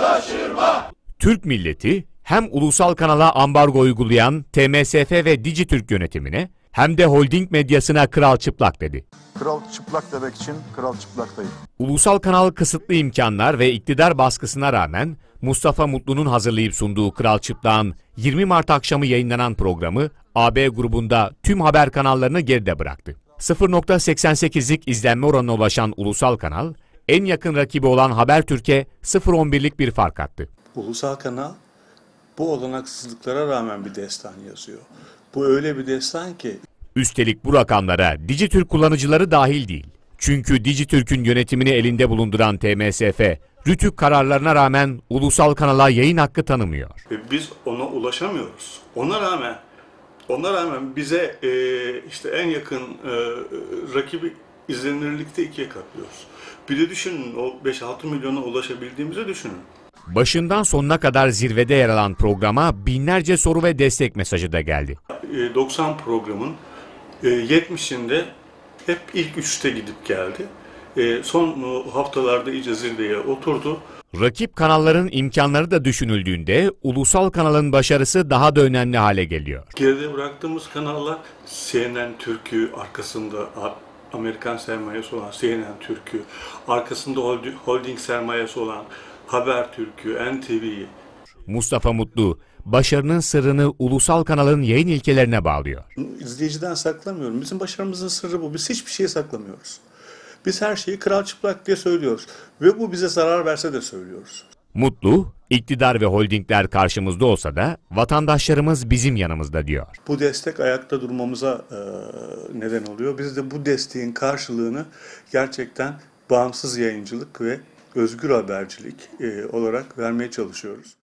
Türk milleti hem ulusal kanala ambargo uygulayan TMSF ve Dijitürk yönetimine hem de holding medyasına kral çıplak dedi. Kral çıplak demek için kral çıplaktayım. Ulusal kanal kısıtlı imkanlar ve iktidar baskısına rağmen Mustafa Mutlu'nun hazırlayıp sunduğu Kral Çıplak'ın 20 Mart akşamı yayınlanan programı AB grubunda tüm haber kanallarını geride bıraktı. 0.88'lik izlenme oranına ulaşan ulusal kanal, en yakın rakibi olan Habertürk'e 0.11'lik bir fark attı. Ulusal kanal bu olanaksızlıklara rağmen bir destan yazıyor. Bu öyle bir destan ki... Üstelik bu rakamlara Dijitürk kullanıcıları dahil değil. Çünkü Dijitürk'ün yönetimini elinde bulunduran TMSF, Rütük kararlarına rağmen ulusal kanala yayın hakkı tanımıyor. Biz ona ulaşamıyoruz. Ona rağmen bize işte en yakın rakibi izlenirlikte ikiye katlıyoruz. Bir de düşünün, o 5-6 milyona ulaşabildiğimizi düşünün. Başından sonuna kadar zirvede yer alan programa binlerce soru ve destek mesajı da geldi. 90 programın 70'inde hep ilk 3'te gidip geldi. Son haftalarda iyice zirveye oturdu. Rakip kanalların imkanları da düşünüldüğünde ulusal kanalın başarısı daha da önemli hale geliyor. Geride bıraktığımız kanallar CNN Türk'ü, arkasında Amerikan sermayesi olan CNN Türk'ü, arkasında holding sermayesi olan Habertürk'ü, NTV'yi. Mustafa Mutlu, başarının sırrını ulusal kanalın yayın ilkelerine bağlıyor. İzleyiciden saklamıyorum. Bizim başarımızın sırrı bu. Biz hiçbir şeyi saklamıyoruz. Biz her şeyi kral çıplak diye söylüyoruz. Ve bu bize zarar verse de söylüyoruz. Mutlu, iktidar ve holdingler karşımızda olsa da vatandaşlarımız bizim yanımızda diyor. Bu destek ayakta durmamıza neden oluyor. Biz de bu desteğin karşılığını gerçekten bağımsız yayıncılık ve özgür habercilik olarak vermeye çalışıyoruz.